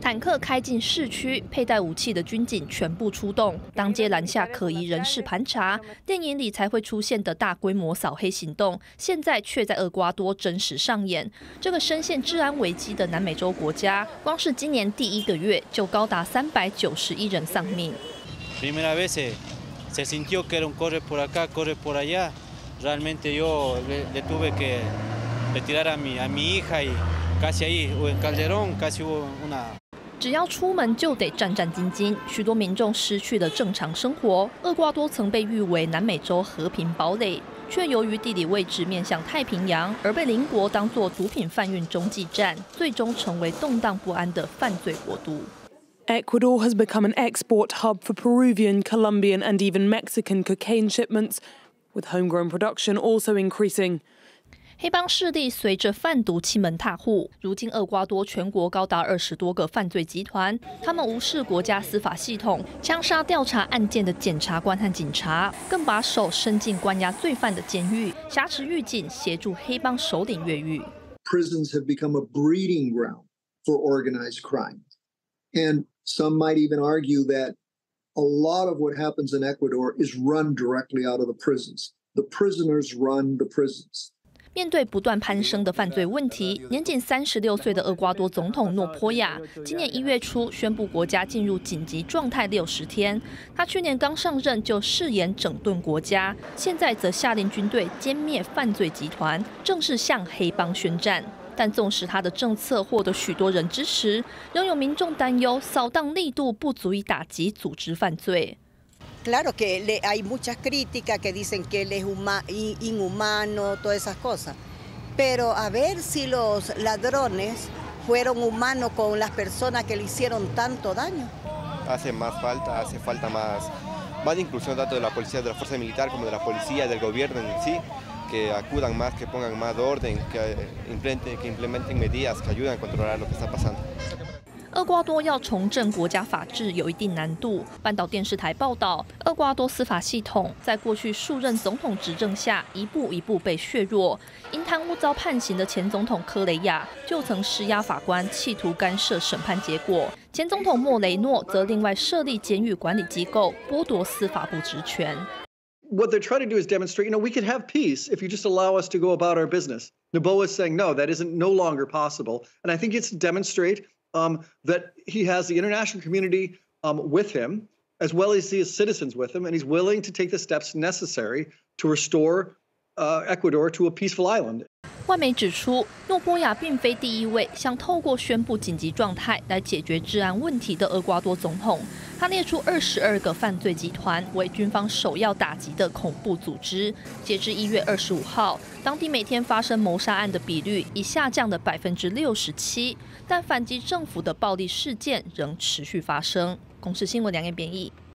坦克开进市区，佩戴武器的军警全部出动，当街拦下可疑人士盘查。电影里才会出现的大规模扫黑行动，现在却在厄瓜多真实上演。这个深陷治安危机的南美洲国家，光是今年第1个月就高达391人丧命。 Primera vez se sintió que era un corre por acá, corre por allá. Realmente yo le tuve que retirar a mi hija y casi ahí, en Calderón, casi hubo una. 只要出门就得战战兢兢，许多民众失去了正常生活。厄瓜多曾被誉为南美洲和平堡垒，却由于地理位置面向太平洋，而被邻国当作毒品贩运中继站，最终成为动荡不安的犯罪国度。 Ecuador has become an export hub for Peruvian, Colombian, and even Mexican cocaine shipments, with homegrown production also increasing. 黑帮势力随着贩毒欺门踏户，如今厄瓜多全国高达20多个犯罪集团，他们无视国家司法系统，枪杀调查案件的检察官和警察，更把手伸进关押罪犯的监狱，挟持狱警协助黑帮首领越狱。 Prisons have become a breeding ground for organized crime, and some might even argue that a lot of what happens in Ecuador is run directly out of the prisons. The prisoners run the prisons. 面对不断攀升的犯罪问题，年仅36岁的厄瓜多总统诺波亚，今年1月初宣布国家进入紧急状态60天。他去年刚上任就誓言整顿国家，现在则下令军队歼灭犯罪集团，正式向黑帮宣战。但纵使他的政策获得许多人支持，仍有民众担忧扫荡力度不足以打击组织犯罪。 Claro que hay muchas críticas que dicen que él es inhumano, todas esas cosas. Pero a ver si los ladrones fueron humanos con las personas que le hicieron tanto daño. Hace falta más inclusión tanto de la policía, de la fuerza militar como de la policía, del gobierno en sí, que acudan más, que pongan más orden, que implementen medidas que ayuden a controlar lo que está pasando. 厄瓜多要重振国家法治有一定难度。半岛电视台报道，厄瓜多司法系统在过去数任总统执政下，一步一步被削弱。因贪污遭判刑的前总统科雷亚就曾施压法官，企图干涉审判结果。前总统莫雷诺则另外设立监狱管理机构，剥夺司法部职权。 What they're trying to do is demonstrate, we could have peace if you just allow us to go about our business. Noboa is saying, no, that isn't no longer possible. And I think it's to demonstrate that he has the international community with him, as well as his citizens with him, and he's willing to take the steps necessary to restore Ecuador to a peaceful island. 外媒指出，诺波亚并非第一位想透过宣布紧急状态来解决治安问题的厄瓜多总统。他列出22个犯罪集团为军方首要打击的恐怖组织。截至1月25号，当地每天发生谋杀案的比率已下降了67%，但反击政府的暴力事件仍持续发生。公视新闻梁彦编译。